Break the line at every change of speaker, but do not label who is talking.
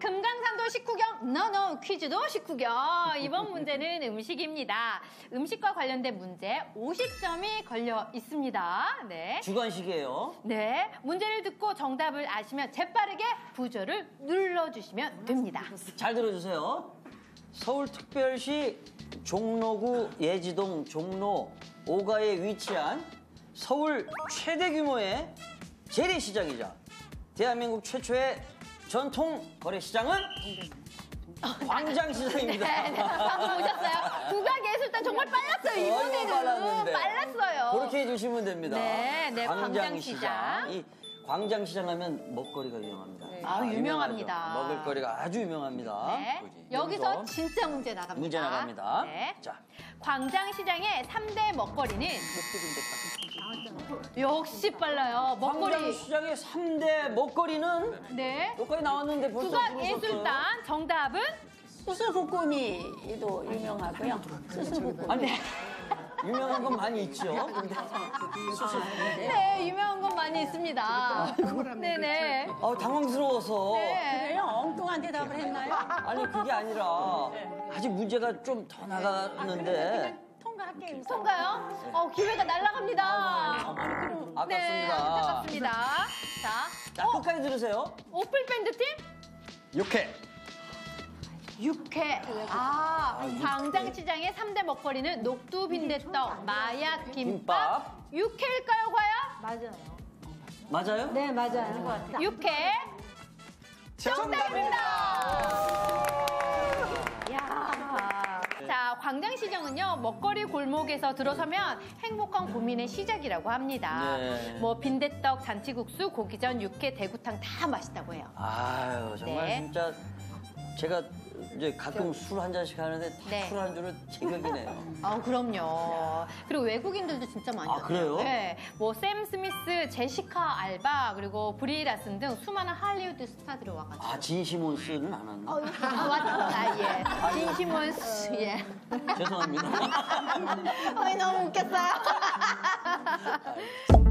금강산도 식후경 너너 퀴즈도 식후경. 이번 문제는 음식입니다. 음식과 관련된 문제 50점이 걸려 있습니다. 네.
주관식이에요.
네. 문제를 듣고 정답을 아시면 재빠르게 부조를 눌러주시면 됩니다.
잘 들어주세요. 서울특별시 종로구 예지동 종로 5가에 위치한 서울 최대 규모의 재래시장이자 대한민국 최초의 전통 거래시장은 광장시장입니다.
네, 방금 보셨어요? 국악예술단 정말 빨랐어요. 이번에는 빨랐어요.
그렇게 해주시면 됩니다.
네, 광장시장.
이 광장시장 하면 먹거리가 유명합니다.
네. 유명합니다.
먹을거리가 아주 유명합니다.
네. 여기서 진짜 문제 나갑니다.
문제 나갑니다.
네.
자,
광장시장의 3대 먹거리는 역시 빨라요. 먹거리.
광장시장의 3대 먹거리는
네.
여기까지 나왔는데 벌써
국악예술단 정답은
수수부꾸미도 유명하고요. 수수부꾸미.
아니, 유명한 건 많이 있죠. 근데
네, 유명한 건 많이 있습니다. 네네.
당황스러워서.
네.
그래요? 엉뚱한 대답을 했나요?
아니, 그게 아니라 아직 문제가 좀 더 나갔는데.
통과할게요.
통가요? 기회가 날아갑니다.
아깝습니다.
네, 안타깝습니다.
자, 끝까지 들으세요.
오플밴드 팀? 육회. 광장시장의 3대 먹거리는 녹두빈대떡, 마약 김밥, 육회일까요, 과연?
맞아요?
네, 맞아요.
육회. 정답입니다. 야. 자, 광장시장은요, 먹거리 골목에서 들어서면 행복한 고민의 시작이라고 합니다.
네.
뭐 빈대떡, 잔치국수, 고기전, 육회, 대구탕 다 맛있다고 해요.
아유, 정말
네.
진짜 제가 이제 가끔 술 한 잔씩 하는데 다
네.
술 한 줄은 제격이네요.
그럼요. 그리고 외국인들도 진짜 많이 왔어요.
그래요?
네. 뭐 샘 스미스, 제시카 알바, 그리고 브리 라슨 등 수많은 할리우드 스타들이 와가지고.
진 시몬스는 안 왔나?
맞다. 예. 진시몬스, 예.
죄송합니다.
너무 웃겼어요.